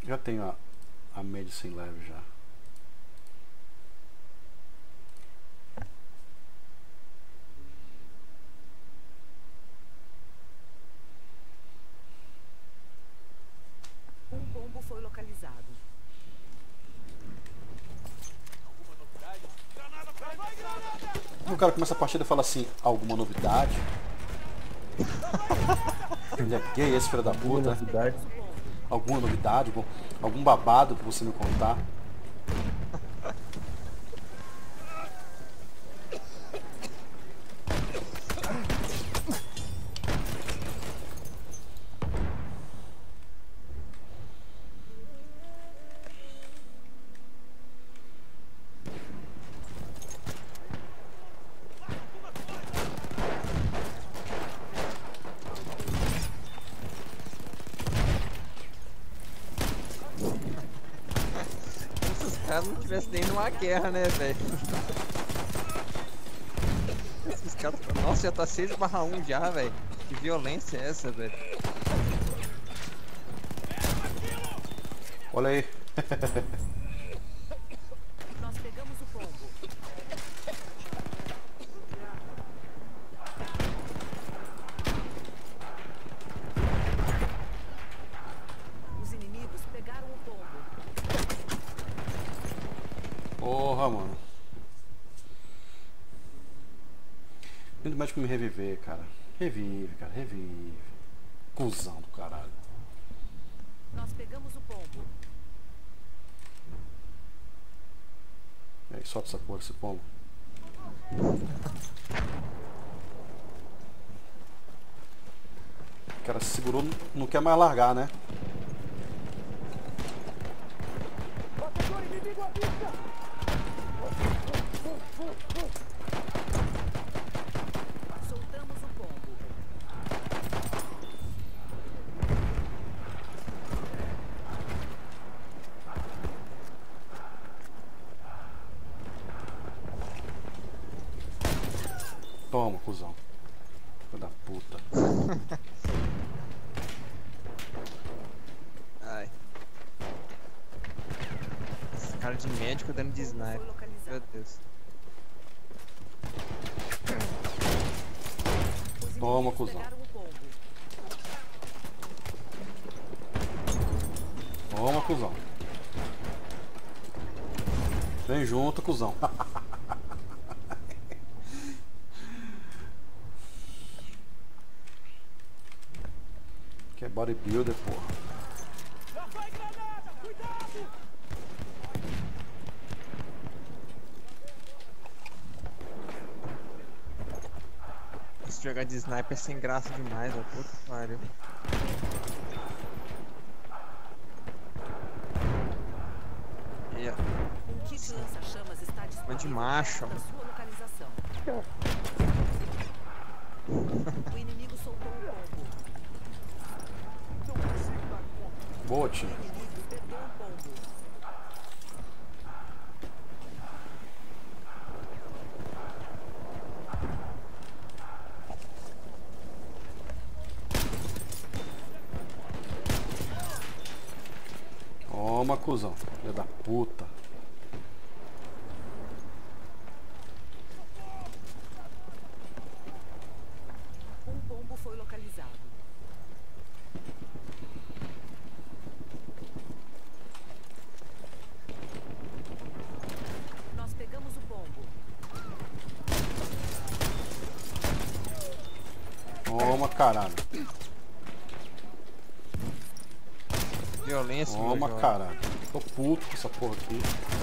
Já tenho a medicine leve já. Um pombo foi localizado. O cara começa a partida e fala assim, alguma novidade? Ele é gay, esse filho da Alguma puta, né? novidade? Pegamos o pombo. Alguma novidade? Algum babado pra você me contar? Se os caras não tivessem nem numa guerra, né, velho? Esses caras... Nossa, já tá 6/1 já, velho. Que violência é essa, velho? Olha aí. Nós pegamos o pombo. Os inimigos pegaram o pombo. Porra, mano. Lindo médico me reviver, cara. Revive, cara, revive. Cusão do caralho. Nós pegamos o pombo. E aí, solta essa porra, esse pombo. O cara se segurou, não quer mais largar, né? Soltamos o pombo. Toma, cuzão. Filho da puta. Ai. Esse cara de médico dando de Foi sniper. localizado. Meu Deus. Os Toma, inimigos cuzão. pegaram o pombo. Toma, cuzão. Vem junto, cuzão. Que é bodybuilder, porra. Esse jogar de sniper é sem graça demais, ó. Puta que pariu. E, ó, Um kit lança-chamas está disponível de macho. da sua localização. O inimigo soltou um pombo. Boa, O time. inimigo pegou um pombo. Toma, cuzão. Filho da puta. Um pombo foi localizado. Nós pegamos o pombo. Toma, caralho. Violência, meu Toma, jovem. caralho. Tô puto com essa porra aqui.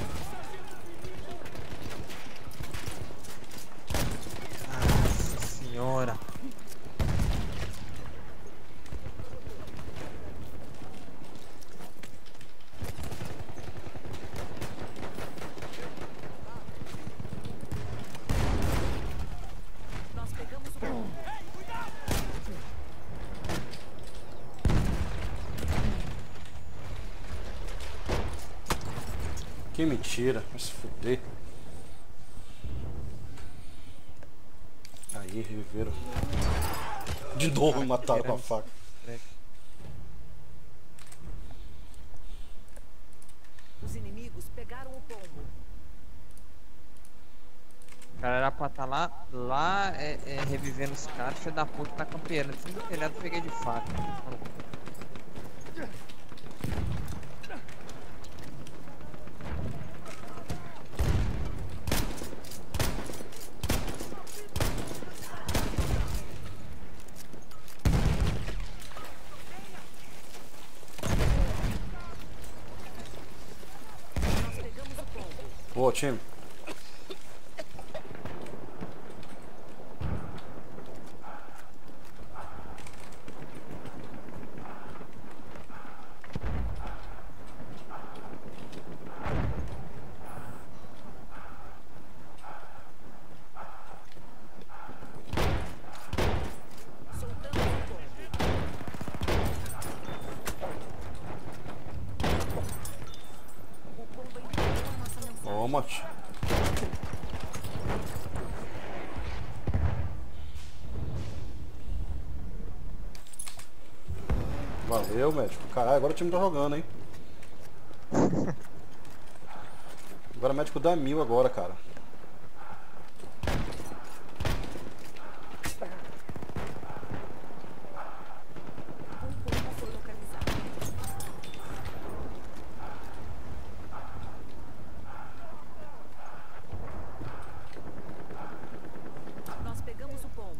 Nossa senhora. Nós pegamos o pombo. Que mentira. Vai se fuder. Aí, reviveram. De novo me mataram com a faca. pegaram o pombo. O cara era pra estar lá revivendo os caras, filho da puta tá campeando. Tudo no telhado peguei de faca. Nós pegamos o pombo. Boa, time. Soltamos o pombo. O pombo entregou a nossa mensagem. Toma, tio. Valeu, médico. Caralho, agora o time tá jogando, hein? Agora o médico dá 1000 agora, cara. Um pombo foi localizado. Nós pegamos o pombo.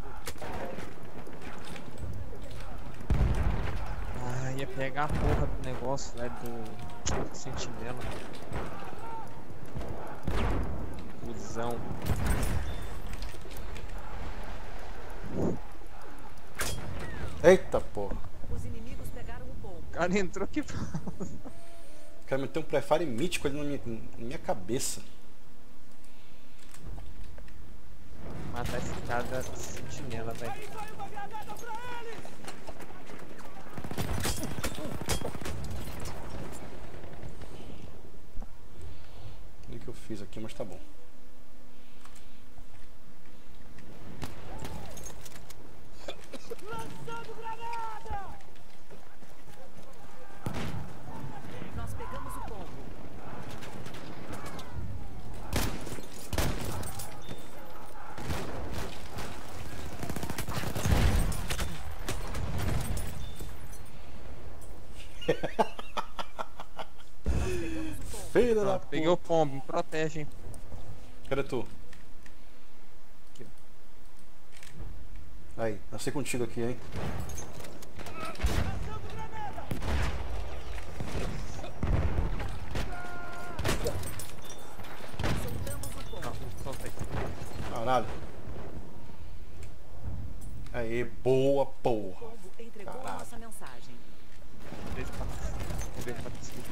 Ah, ia pegar a porra do negócio, velho, do sentinela. Cusão. Eita porra. Os inimigos pegaram o pombo. O cara entrou aqui. O cara meteu um prefire mítico ali na minha cabeça. Matar esse cara da sentinela, velho. O que eu fiz aqui, mas tá bom. Nós pegamos o pombo. Filha da Pronto, peguei o pombo, me protege, hein. Cadê tu? Aqui, Aí, nasci contigo aqui, hein? Soltamos o pombo. Não, solta aí. Caralho. Aí, boa O porra. pombo entregou a Caralho. nossa mensagem. Vamos ver pra seguir.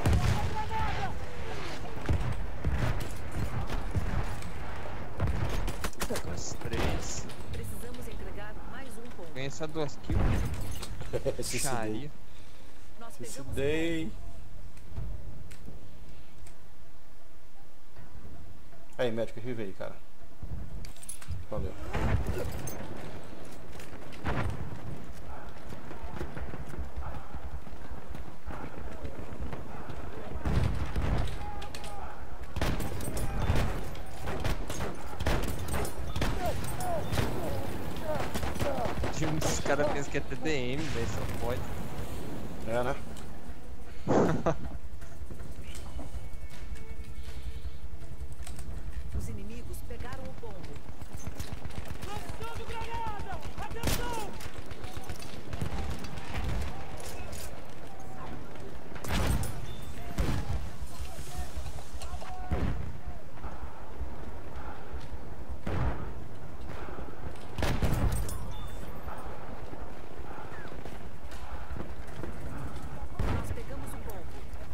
Dois, três. Precisamos entregar mais um pombo. Ganhei só 2 kills. Se Charia. Nós pegamos o dei. Aí, médico, revive aí, cara. Valeu. Os caras pensam que é TDM, velho, só pode. É, né? Os inimigos pegaram o pombo. Nós pegamos o pombo.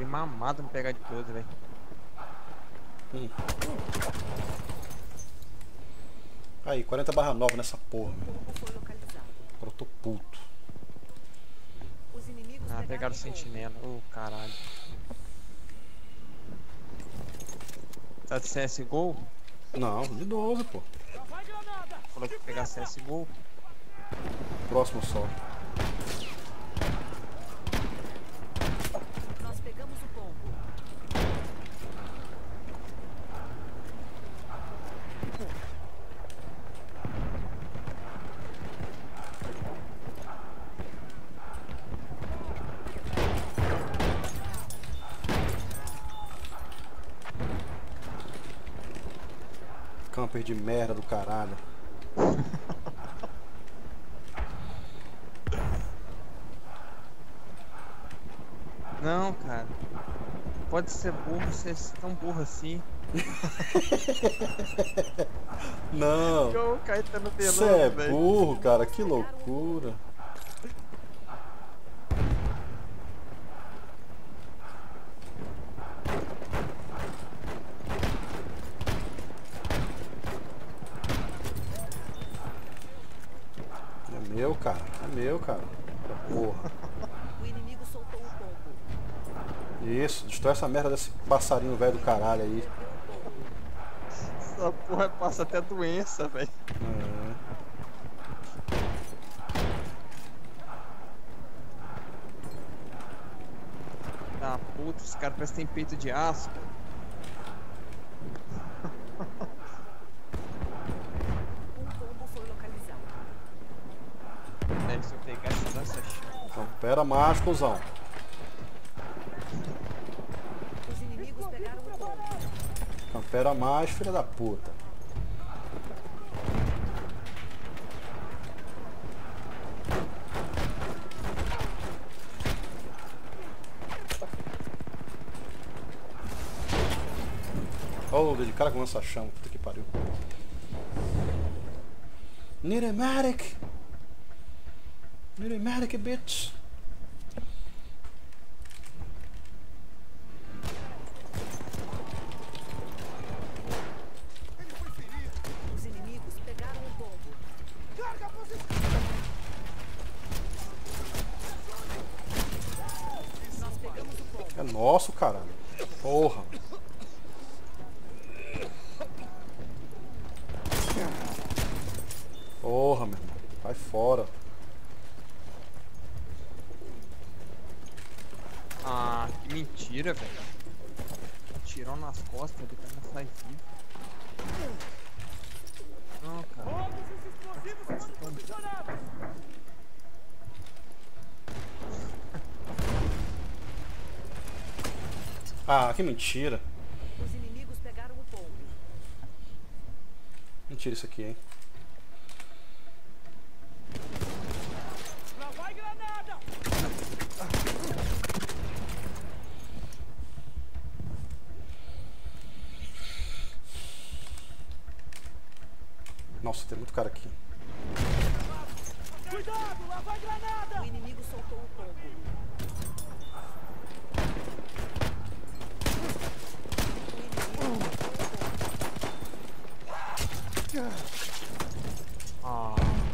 mamado no pegar de 12, velho. Aí, 40/9 nessa porra, meu. Pombo foi localizado. Agora eu tô puto. Os inimigos Ah, pegaram o pombo. sentinela. Ô, caralho. Tá de CSGO? Não, de 12, pô. Falou que ia pegar CSGO. Próximo só. Nós pegamos o pombo. Camper de merda do caralho. Não, cara. Pode ser burro, ser tão burro assim. Não. Igual o Caetano Você é Veloso, velho. burro, cara. Que loucura. É meu, cara. É meu, cara. Porra. O inimigo soltou o pombo. Isso. Destrói essa merda desse passarinho velho do caralho aí. Essa porra passa até doença, velho. É. Ah, puta, esse cara parece que tem peito de aço. Um pombo foi localizado. Deve se eu pegar essa lança-chama. Então, pera mais, cuzão. Os inimigos pegaram o pombo. Campera mais, filha da puta. Oh, de cara com essa chama, puta que pariu. Nirematic! Nirematic, bitch! Os inimigos pegaram o pombo. Nós pegamos o pombo. É nosso, caralho. Porra. Porra, meu irmão. Vai fora. Ah, que mentira, velho. Atirou nas costas, ele vai não sai vivo. Não, cara. Ah, que mentira. Os inimigos pegaram o pombo. Mentira isso aqui, hein. Nossa, tem muito cara aqui. O inimigo soltou o pombo. Ah.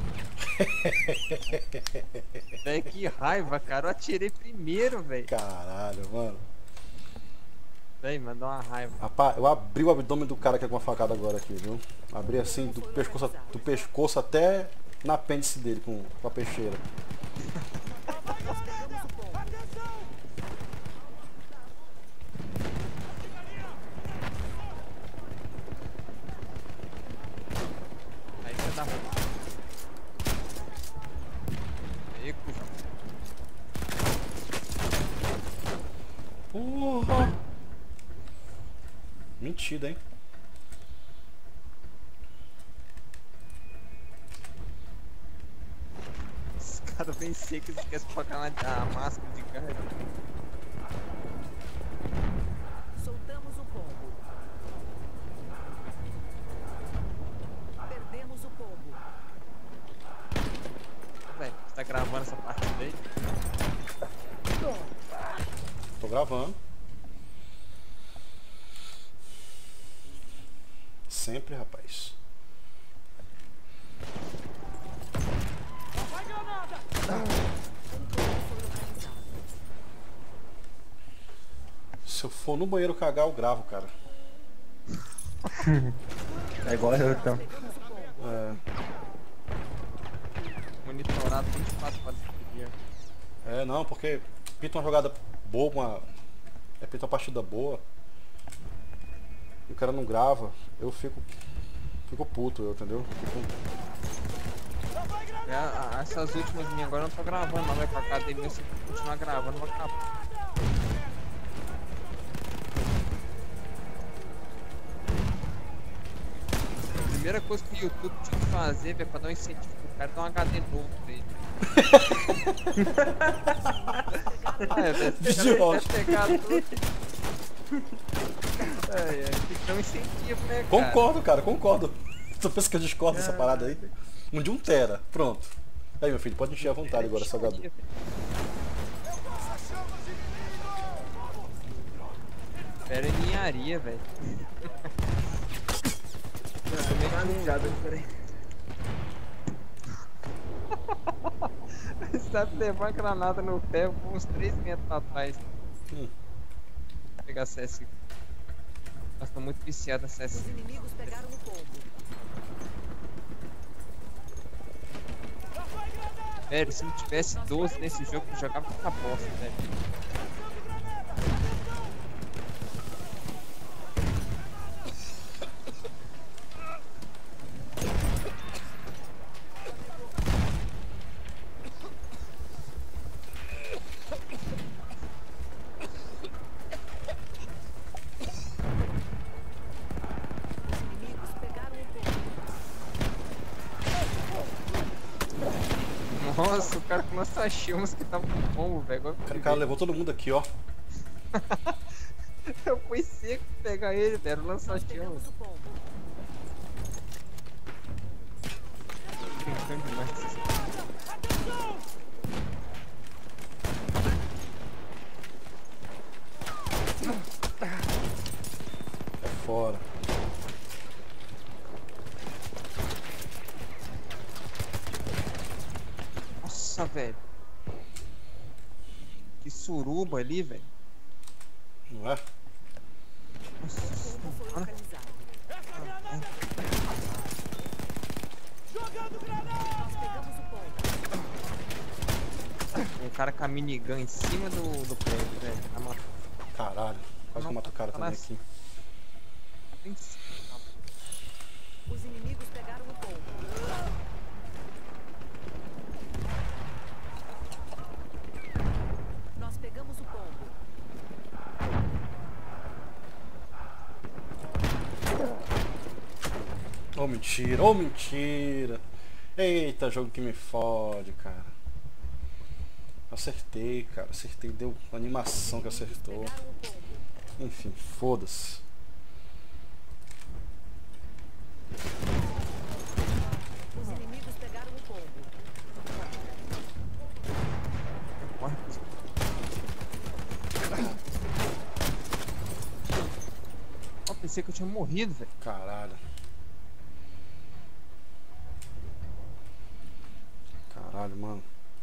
Véi, que raiva, cara. Eu atirei primeiro, velho. Caralho, mano. Véi, mandou uma raiva. Rapaz, eu abri o abdômen do cara aqui com uma facada agora aqui, viu? Abri assim do pescoço até na apêndice dele com a peixeira. Nós pegamos o pombo. Aí você dá ruim. Aí, cuzão. Porra! Mentira, hein? Os caras bem secos esquecem de colocar a máscara de carga. Soltamos o pombo. Perdemos o pombo. Véi, você tá gravando essa partida aí? Tô gravando. sempre, rapaz. Se eu for no banheiro cagar, eu gravo, cara. É igual eu, então. É, Monitorado 24 horas por dia. não, porque pinta uma jogada boa, pinta uma partida boa. E o cara não grava, eu fico puto, entendeu? Essas últimas minhas agora eu não tô gravando, não. Vai pra academia, se eu continuar gravando, vai acabar. A primeira coisa que o YouTube tinha que fazer, velho, pra dar um incentivo pro cara, dar um HD novo pra ele. Vídeo ótimo. Pegar tudo. Tem que dar um incentivo, né, cara? Concordo, cara, concordo. Tu pensa que eu discordo dessa parada aí? Um de 1 tera, pronto. Aí, meu filho, pode encher à vontade agora, salgador. Pera ninharia, velho. Sabe levar a granada no pé por uns 3 metros pra trás. Vou pegar CS. Nós tô muito viciado na CS. Os inimigos pegaram o pombo. Velho, se não tivesse 12 nesse jogo, eu jogava com a bosta, velho. Os inimigos pegaram o pombo. Nossa, o cara com lança-chamas que tava com pombo, velho. O cara levou todo mundo aqui, ó. Eu fui seco pegar ele, velho. Nós Lança-chamas. pegamos o pombo. Brincando demais com esses caras. É fora. Nossa, velho. Que suruba ali, velho. Não é? Nossa O pombo foi senhora. localizado. Nós pegamos o pombo. Um cara com a minigun em cima do prédio, velho. Tá matando. Caralho. Quase que eu mato o cara também aqui. Em cima, tá? Os inimigos pegaram o pombo. Nós pegamos o pombo. Oh, mentira, oh, mentira. Eita, jogo que me fode, cara. Acertei, cara. Acertei, deu uma animação que acertou. Pegaram o pombo. Enfim, foda-se. Os inimigos pegaram o pombo. Morre. Ó, pensei que eu tinha morrido, velho. Caralho. Caralho, mano.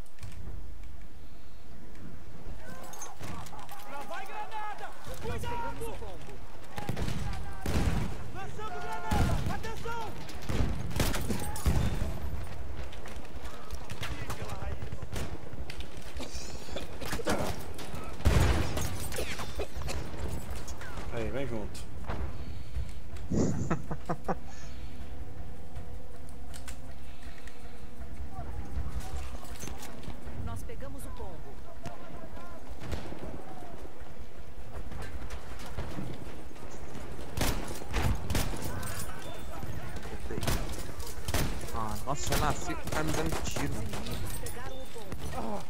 Nós pegamos o pombo. Aí, vem junto. Nós pegamos o pombo. Ah, nossa, eu nasci com o cara me dando tiro. Os inimigos pegaram o pombo.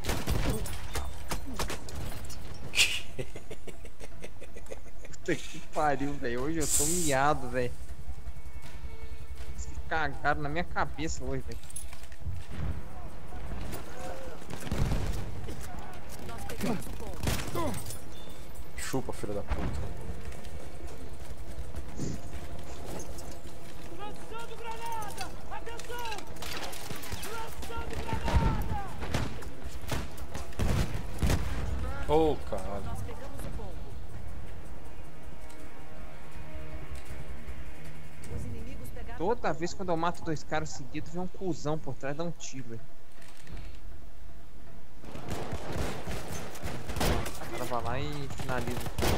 Puta que pariu, velho. Hoje eu tô miado, velho. Eles cagaram na minha cabeça hoje, velho. Nós pegamos o pombo. Chupa, filho da puta. Toda vez quando eu mato 2 caras seguidos, vem um cuzão por trás e dá um tiro, velho. O cara vai lá e finaliza.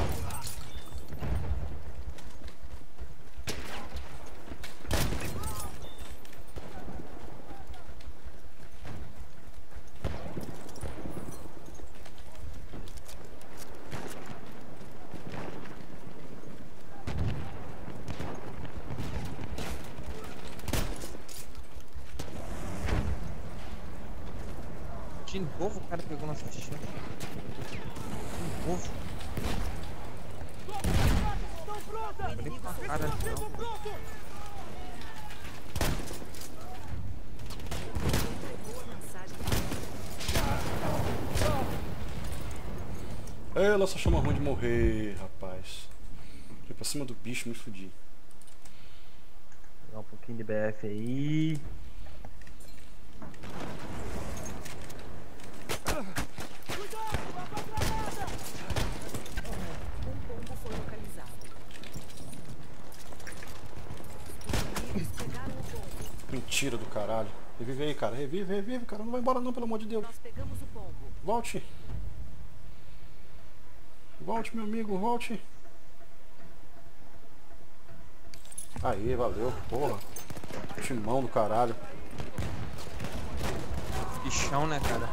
De novo o cara pegou nossa ficha. De novo. Nem com a cara não. Ela só chama ruim de morrer, rapaz. Fui pra cima do bicho, me fudi. Pegar um pouquinho de BF aí. Pombo foi localizado. Os inimigos pegaram o pombo. Mentira do caralho. Revive aí, cara. Revive, revive, cara. Não vai embora não, pelo amor de Deus. Nós pegamos o pombo. Volte. Volte, meu amigo, volte. Aí, valeu, porra. Timão do caralho. Bichão, né, cara?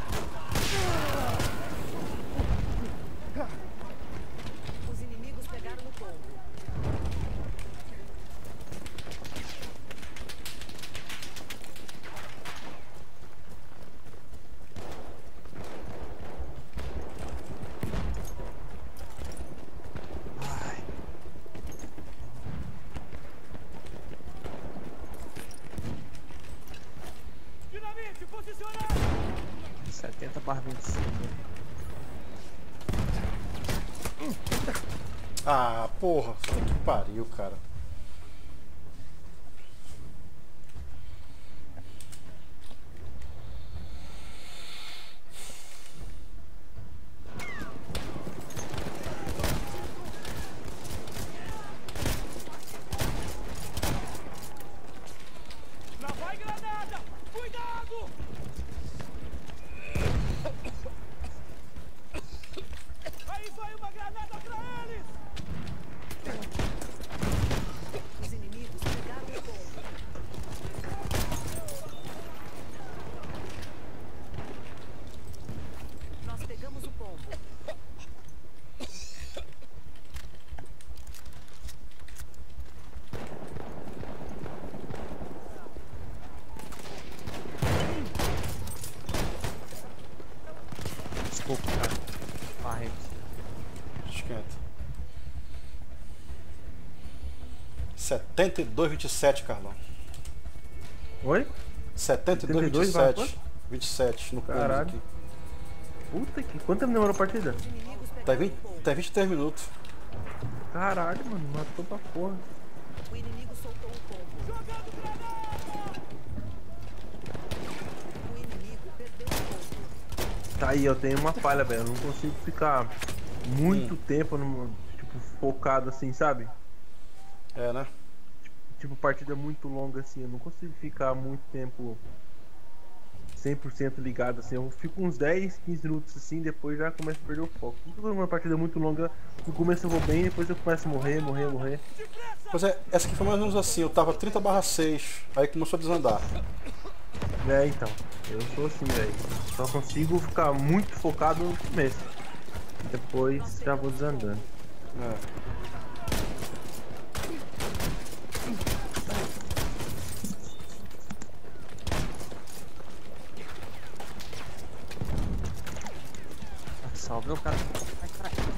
Os inimigos pegaram o pombo. Ai. Dinamite, posicionar! 70/25. Ah, porra. Puta que pariu, cara. Lá vai granada! Cuidado! Aí vai uma granada pra eles! Os inimigos pegaram o pombo. Nós pegamos o pombo. Desculpa, cara. Vai. Esquenta. 72-27, Carlão. Oi? 72-27. 27 no plano Caralho. aqui. Puta que. Quanto tempo demorou a partida? Os inimigos Tá, pegaram 20, o pombo. tá 23 minutos. Caralho, mano. Matou pra porra. O inimigo soltou o pombo. Jogando granada! O inimigo perdeu o pombo. Tá aí, eu tenho uma falha, velho. Eu não consigo ficar muito tempo tipo, focado assim, sabe? É, né? Tipo, partida muito longa assim. Eu não consigo ficar muito tempo 100% ligado assim. Eu fico uns 10, 15 minutos assim, depois já começo a perder o foco. Uma partida muito longa, no começo eu vou bem, depois eu começo a morrer. Pois é, essa aqui foi mais ou menos assim. Eu tava 30/6, aí começou a desandar. É, então. Eu sou assim, velho. Só consigo ficar muito focado no começo. Depois já vou desandando. É. Salve o cara. Ai, caralho.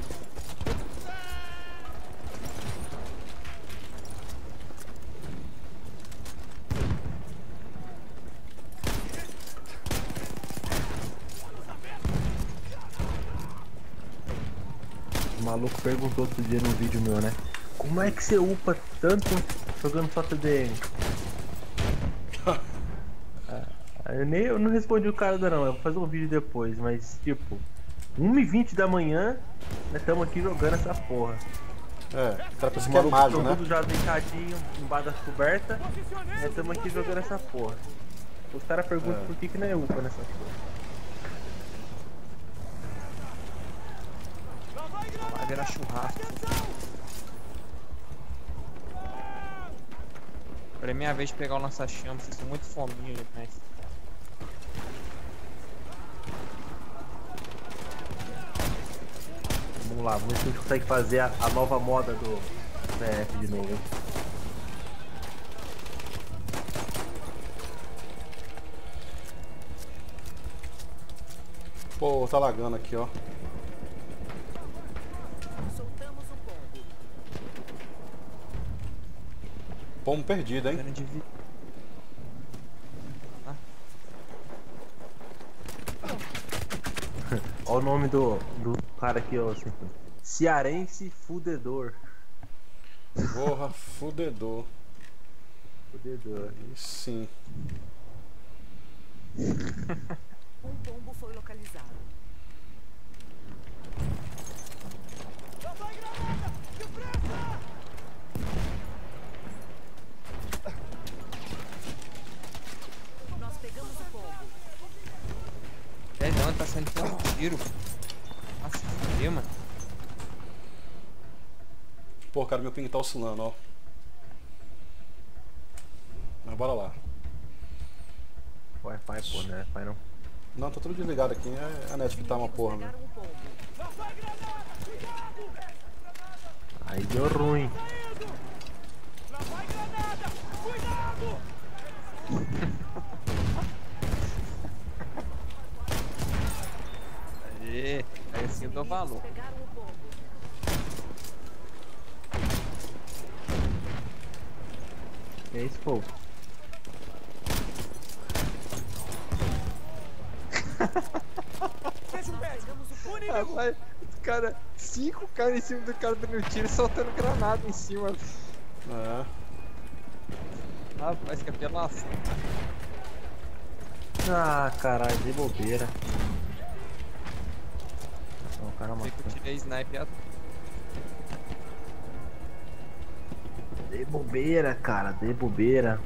O maluco perguntou outro dia no vídeo meu, né? Como é que você upa tanto jogando só TDM? Eu não respondi o cara ainda não, eu vou fazer um vídeo depois, mas tipo, 1h20 da manhã, nós estamos aqui jogando essa porra. É, o cara pensa Os que é malucos mágico, estão né? tudo já deitadinho, embaixo das cobertas. E estamos aqui jogando essa porra. Os caras perguntam É. por que não é UPA nessa porra. Vai virar churrasco. Agora é minha vez de pegar o lança-chamas, vocês são muito fominha demais. Vamos lá, vamos ver se a gente consegue fazer a nova moda do BF de novo, hein? Pô, tá lagando aqui, ó. Soltamos o pombo. Pombo perdido, hein? Grande vida. Olha o nome do cara aqui, ó. Assim, Cearense Fudedor. Porra, fudedor. Fudedor. Aí sim. Um pombo foi localizado. Lá vai granada! Depressa! Nós pegamos o pombo. É não, tá saindo tanto tiro. Nossa, fudeu, mano. Pô, cara, meu ping tá oscilando, ó. Mas bora lá. Wi-Fi, pô, né? Wi-Fi não. Não, tá tudo desligado aqui. É a net que tá uma porra, né? Pegaram o pombo. Lá vai granada! Cuidado! Aí deu ruim. Indo! Lá vai granada! Cuidado! Aê, aí assim eu dou valor. Pegaram o pombo. Que é isso, pô? Seja um médico! Pegamos o pombo. Rapaz, os caras, 5 caras em cima do cara dando tiro e soltando granada em cima. É. Rapaz, que apelação. Ah, caralho, de bobeira. Não, o cara Sei que eu matou. tirei sniper à De bobeira, cara, de bobeira.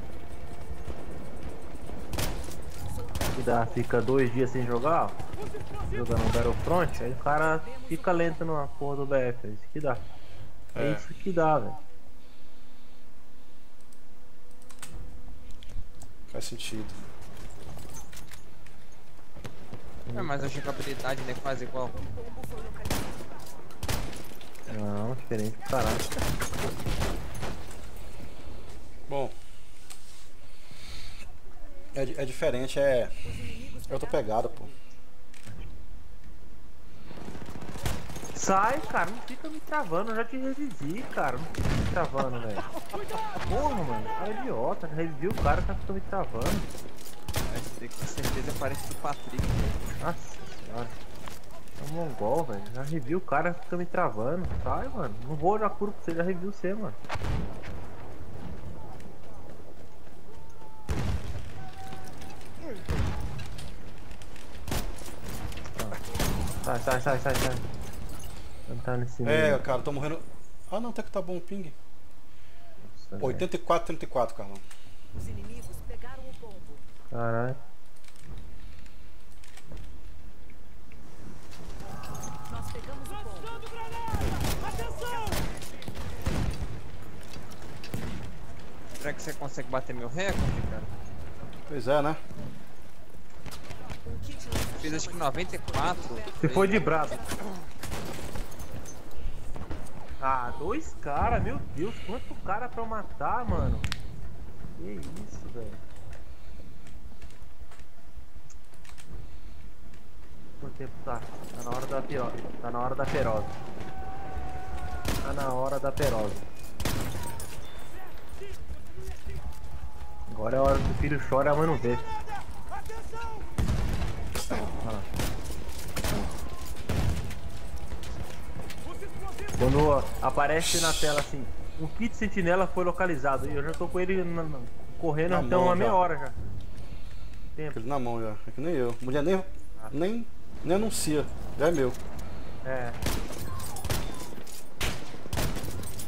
Que dá, fica 2 dias sem jogar, ó, jogando no Battlefront, aí o cara fica lento na porra do BF, é isso que dá. É É. isso que dá, velho. Faz sentido. É, mas a jogabilidade né, quase igual. O pombo foi localizado. Não, diferente pro caralho. Bom. É diferente, é. Os inimigos É outra pegaram pegada, pô. Sai, cara, não fica me travando, eu já te revivi, cara. Não fica me travando, velho. Porra, mano, cara é idiota, já revivi o cara, fica me travando. Vai ser com certeza parece do Patrick. Nossa senhora. É um mongol, velho. Já reviu o cara, fica me travando. Sai, mano. Não vou olhar curo pra você, já reviu você, mano. Sai. Não tá nesse É, meio. cara, tô morrendo. Ah, não, até que tá bom o ping. Nossa, velho. 84-34, Carlão. Os inimigos pegaram o pombo. Caralho. Nós pegamos o pombo. Lançando granada! Atenção! Será que você consegue bater meu recorde, cara? Pois é, né? Um kit lança-chamas. Fiz acho que 94. Você foi de brabo. Ah, 2 caras, meu Deus, quanto cara pra eu matar, mano. Que isso, velho. Quanto tempo tá? Tá na hora da pirosa. Tá na hora da feroza. Tá na hora da feroza. Agora é a hora que o filho chora e a mãe não vê. Atenção! Olha lá. Os explosivos! Quando aparece na tela assim, um kit sentinela foi localizado. E eu já tô com ele correndo Na então mão uma meia já. hora já. Tempo. Ele na mão já. É que nem eu. Mulher nem anuncia. Já é meu. É.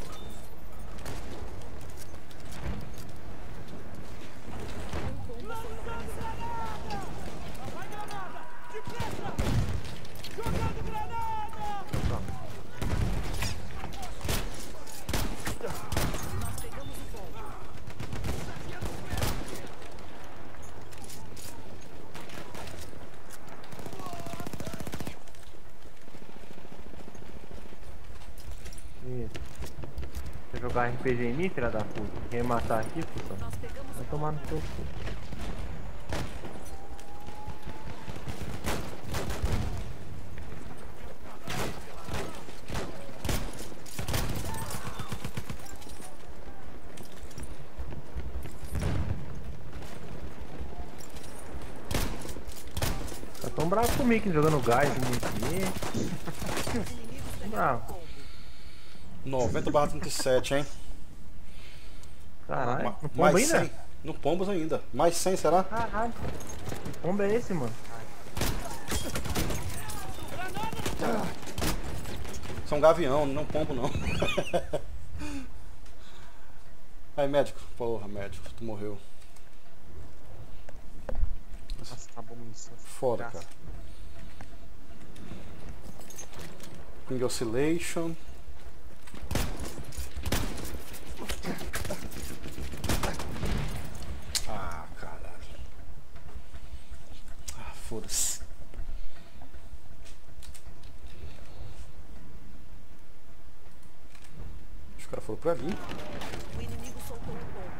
jogar RPG em mim, filha da puta. Quer me matar aqui, pessoal? Nós pegamos Vai o tomar no seu cu. Tá tão bravo comigo que jogando gás muito aqui. Tão bravo. 90/37, hein? Caralho, no pombo Mais ainda? 100. No pombos ainda. Mais 100, será? Caralho. Que pombo é esse, mano? Isso é um gavião, não pombo não. Aí, médico. Porra, médico, tu morreu. Nossa, acabou a munição. Foda, cara. Ping Oscillation. Ah, caralho. Ah, foda-se. Os caras foram pra vir. O inimigo soltou um pombo.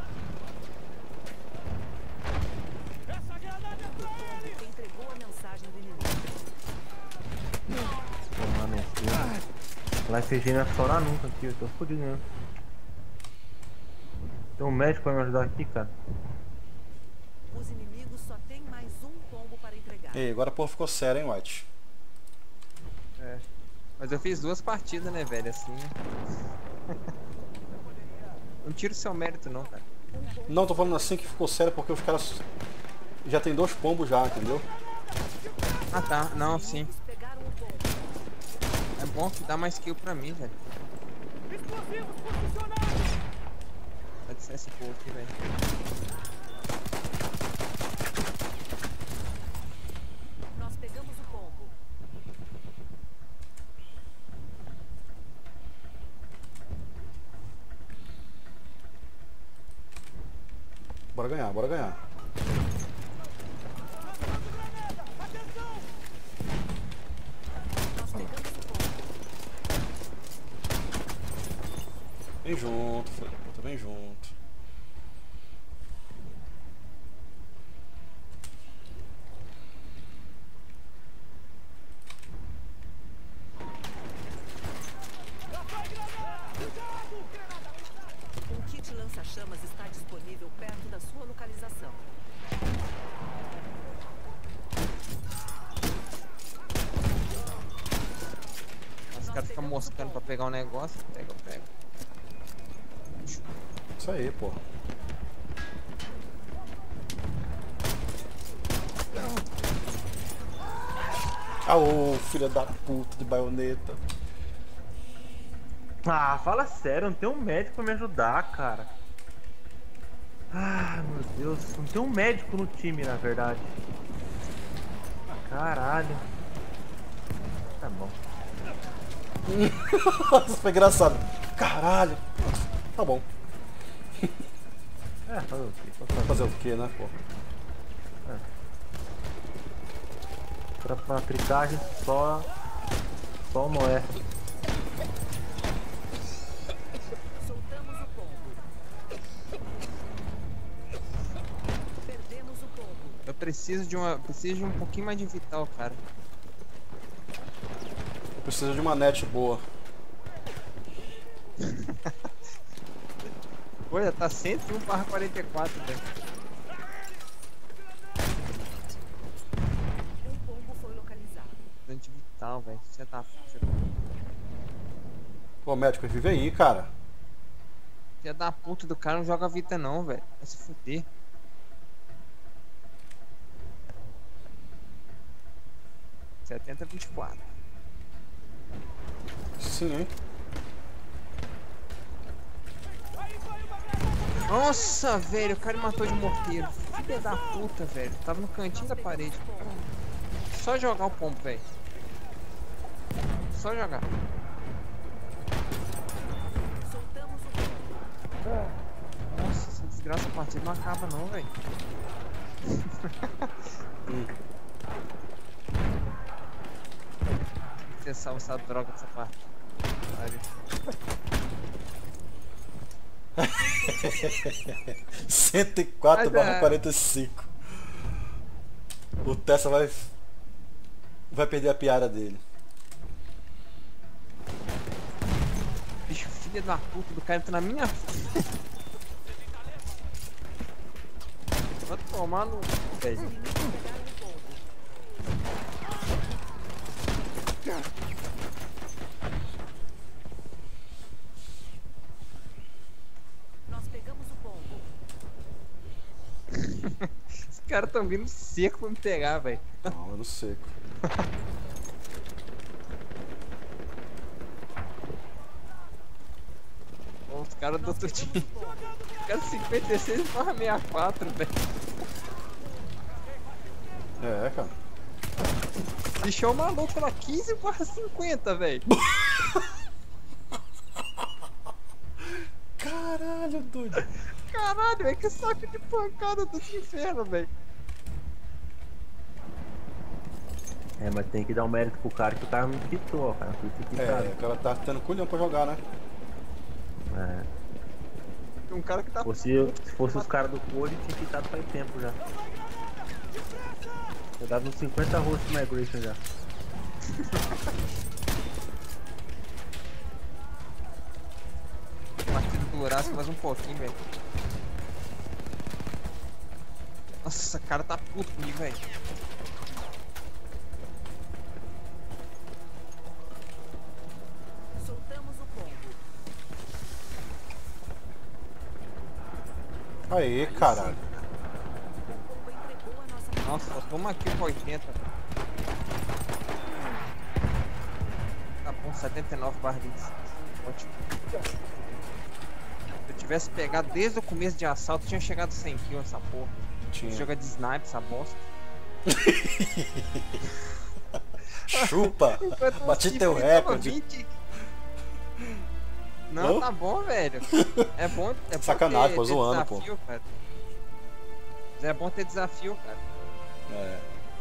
Essa granada é pra eles! Entregou a mensagem do inimigo. Tomar no cu. Lá FG não é estourar nunca aqui, eu tô fodido mesmo. Tem um médico pra me ajudar aqui, cara. Os inimigos só têm mais um pombo para entregar. Ei, agora a porra ficou séria, hein, White? É. Mas eu fiz 2 partidas, né, velho, assim. Não tiro seu mérito não, cara. Não, tô falando assim que ficou sério porque os caras já tem 2 pombos já, entendeu? Ah tá, não, sim. Eles pegaram o pombo. É bom que dá mais kill pra mim, velho. Explosivos posicionados! Vai descer esse povo aqui, velho. Nós pegamos o pombo. Bora ganhar, bora ganhar. Atenção! Nós pegamos o pombo. Vem junto, filho da puta, vem junto. Já vai granada! Cuidado! Um kit lança-chamas está disponível perto da sua localização. Os caras ficam moscando pra pegar um negócio. Pega, eu pego. Isso aí, porra. Ah, ô, filha da puta de baioneta. Ah, fala sério, não tem um médico pra me ajudar, cara. Ah, meu Deus, não tem um médico no time, na verdade. Caralho. Tá bom. Nossa, foi engraçado. Caralho. Tá bom. É, fazer o quê? Posso fazer? Fazer o que, né, porra? Pra patricagem só o Noé. Soltamos o pombo. Perdemos o pombo. Eu preciso de um pouquinho mais de vital, cara. Eu preciso de uma net boa. Olha, tá 101/44, velho. Um pombo foi localizado. Precisando de vital, velho. Você tá filha Pô, médico, vive aí, cara. da puta do cara, não joga Vita não, velho. Vai se fuder. Setenta 24. Sim, hein? Nossa, velho, o cara me matou de morteiro. Filha da puta, velho. Tava no cantinho da parede. Só jogar o pombo, velho. Só jogar. Soltamos o pombo. Nossa, essa desgraça a partida não acaba não, velho. Tem que ter salvo essa droga dessa parte. 104/45. O Tessa vai perder a piada dele. Bicho, filha da puta do cara tá na minha frente. Vai tomar no... velho. Nós pegamos o pombo. Os caras tão vindo seco pra me pegar, velho. Não, eu não seco. Os caras do outro time. Os caras 56/64, velho. É, cara. Deixou o maluco lá 15/50, velho. Caralho, doido. Caralho, velho, que saco de pancada dos infernos, velho. É, mas tem que dar um mérito pro cara que o cara não quitou, cara. Foi quitado. É, o cara tá tendo culhão pra jogar, né? É. Tem um cara que tá... Se fosse os caras do Cole, tinha quitado faz tempo já. Eu dava uns 50 rostos no Migration já. A partida durasse mais um pouquinho, velho. Nossa, essa cara tá puto comigo, velho. Soltamos o pombo. Aê, caralho. O pombo entregou a nossa Nossa, toma aqui com 80. Tá bom, 79/25. Ótimo. Se eu tivesse pegado desde o começo de assalto, tinha chegado 100 kills essa porra. Tinha. Joga de sniper, essa bosta. Chupa! Enquanto Bati o teu Cifre tava recorde. 20. Não, Hã? tá bom, velho. É bom Sacanagem, pô, ter zoando, pô. desafio, cara. Mas é bom ter desafio, cara. É.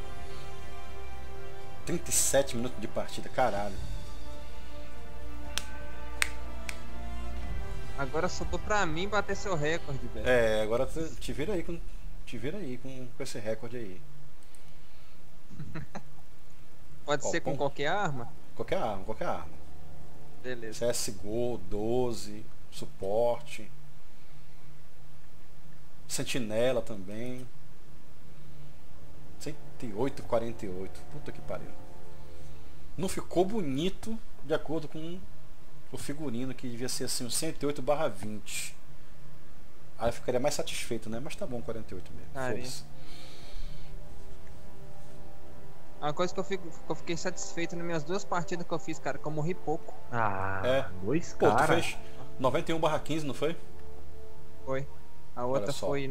37 minutos de partida, caralho. Agora sobrou pra mim bater seu recorde, velho. É, agora te vira aí com esse recorde aí. Pode Ó, ser com bom. qualquer arma? Qualquer arma, qualquer arma. Beleza. CSGO, 12, suporte. Sentinela também. 108/48. Puta que pariu. Não ficou bonito de acordo com o figurino, que devia ser assim, um 108/20. Aí eu ficaria mais satisfeito, né? Mas tá bom, 48 mesmo. Carinha. Foda-se. Uma coisa que eu fiquei satisfeito nas minhas duas partidas que eu fiz, cara, que eu morri pouco. Ah, É. dois Pô, tu caras. fez 91/15, não foi? Foi. A outra Olha só. foi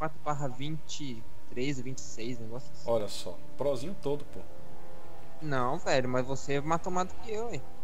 94/23, 26, negócio assim. Olha só, prozinho todo, pô. Não, velho, mas você matou mais do que eu, hein?